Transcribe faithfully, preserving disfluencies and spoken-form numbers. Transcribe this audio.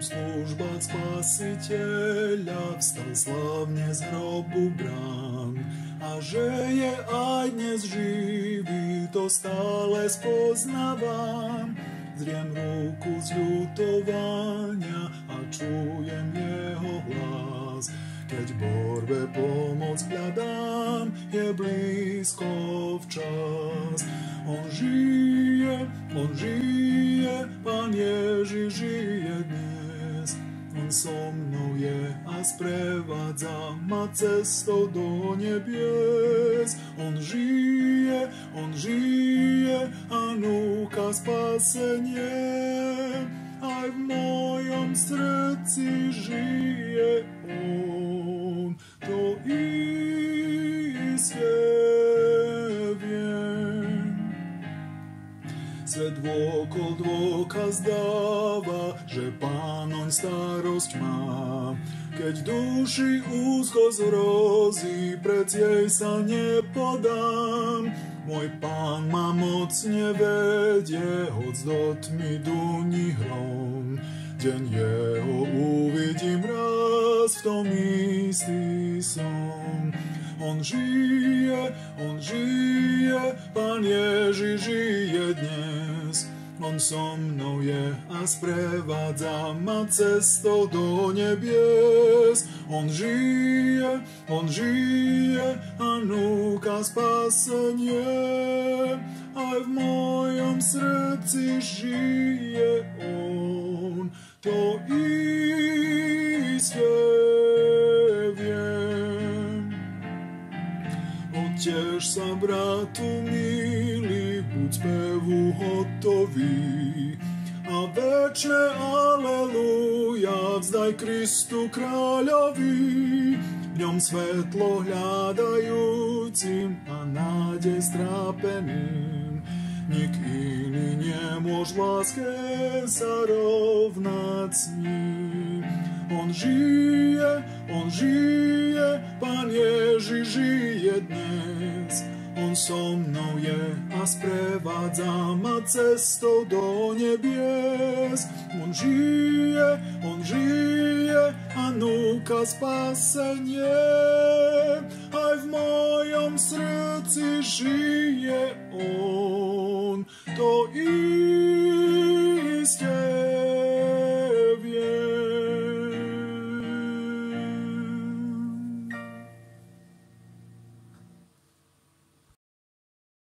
službách Spasiteľa vstal slávne z hrobu brán. A že je aj dnes živý, to stále spoznávam. Zriem ruku z ľutovania a čujem jeho hlas. Keď v borbe pomoc hľadám, je blízko včas. On žije, on žije, Pán Ježiš žije dnes. On so mnou je a sprevádza ma cestou do nebies. On žije, on žije a núka spasenie. Aj v mojom srdci žije on, to iste viem. Svet vôkol dôkaz dáva, že Pán oň starosť má. Keď duši úzko zhrozí, pred jej sa nepodám. Môj Pán ma mocne vedie, hoc do tmy duní hrom. Deň jeho uvidím raz, v tom istý som. On žije, on žije, Pán Ježiš žije dnes. On so mnou je a sprevádza ma cestou do nebies. On žije, on žije a núka spasenie. Aj v mojom srdci žije on, to iste viem. Otež sa, bratu milý, buď spevu hotový a večné aleluja vzdaj Kristu kráľovi. V ňom svetlo hľadajúcim a nádej strápeným. Nik iný nemôž v láske sa rovnať s ním. On žije, on žije, Pán Ježiš žije dnes. On so mnou je a sprevádza ma cestou do nebies. On žije, on žije a núka spasenie. Aj v mojom srdci žije on, to iste